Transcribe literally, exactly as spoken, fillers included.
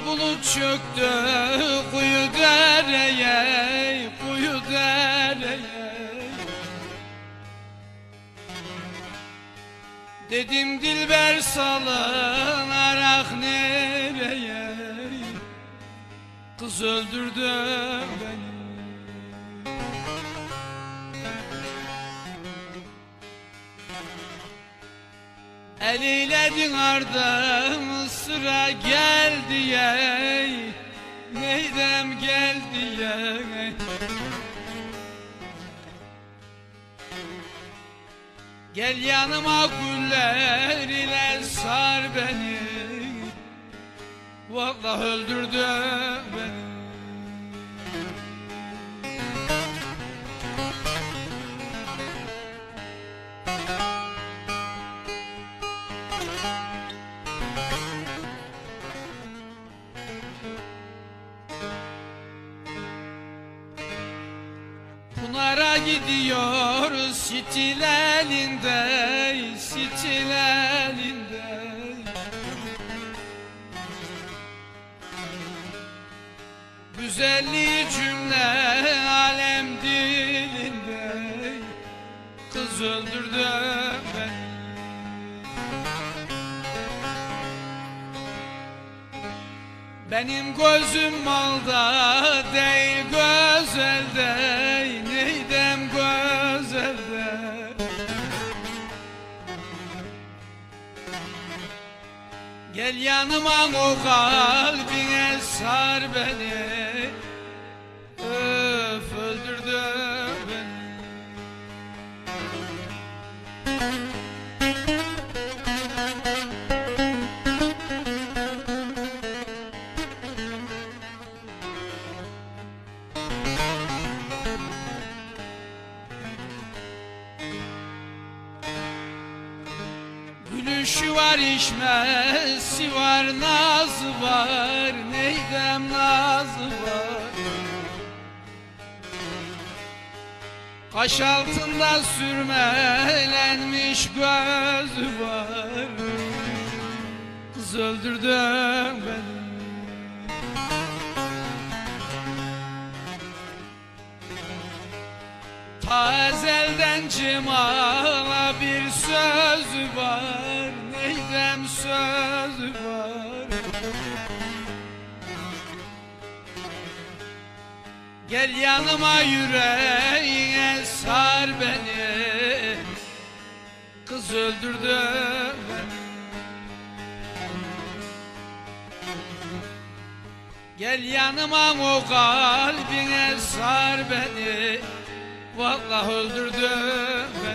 bulut çöktü kuyu dereye, kuyu dereye. Dedim dilber salın arak nereye, kız öldürdü beni. El eyledin ardın sıra geldi ey, neydem geldi ey. Gel yanıma güller ile sar beni, vallahi öldürdü beni. Pınar'a gidiyor sitil elinde, sitil elinde. Güzelliği cümle alem dilinde, kız öldürdü beni. Benim gözüm malda değil gözelde, neydem gözelde. Gel yanıma o kalbine sar beni, öf öldürdü beni. Gülüşü var, içmesi var, nazı var, neydem nazı var. Kaş altında sürmelenmiş gözü var, kız öldürdü beni. Ta ezelden cemala bir sözü var, neydem sözü var. Gel yanıma yüreğine sar beni, kız öldürdü beni. Gel yanıma o kalbine sar beni, vallahi öldürdü